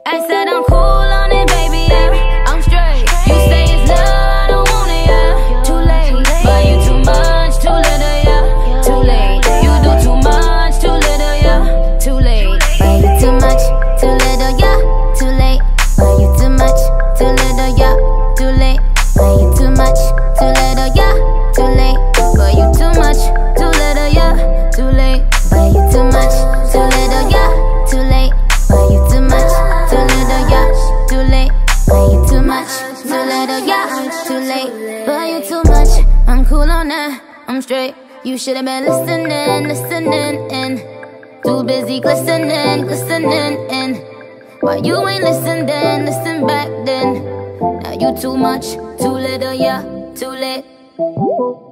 I said I'm cool on it, baby, yeah. I'm straight. You say it's love, I don't want it, yeah. Too late, but you too much, too little, yeah. Too late, you do too much, too little, yeah. Too late, but you too much, too little, yeah. Too late, but you too much, too little, yeah. Too late, but you too much, too little, yeah. Too late, but you too much, too little, yeah. Too late, but you too much, too little, yeah. Too late, but you too much, too little, yeah. Too late, but you too much, too little, yeah. Too late, but you too much. I'm cool on that, I'm straight. You should've been listening in. Too busy glistening in. Why you ain't listen then, listen back then. Now you too much, too little, yeah. Too late.